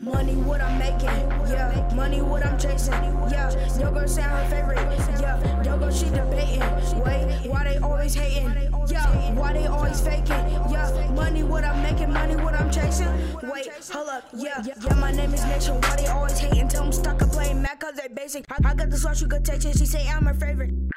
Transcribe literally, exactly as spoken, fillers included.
Money what I'm making, yeah. Money what I'm chasing, yeah. Yo girl say I'm her favorite, yeah. Yo girl she debating, wait, why they always hating, yeah. Why they always faking, yeah. Money what I'm making, money what I'm chasing, wait, hold up, yeah. Yeah, my name is Nation, why they always hating? Tell them stuck up playing mad cause they basic. I, I got the sauce, you could taste it, she say I'm her favorite.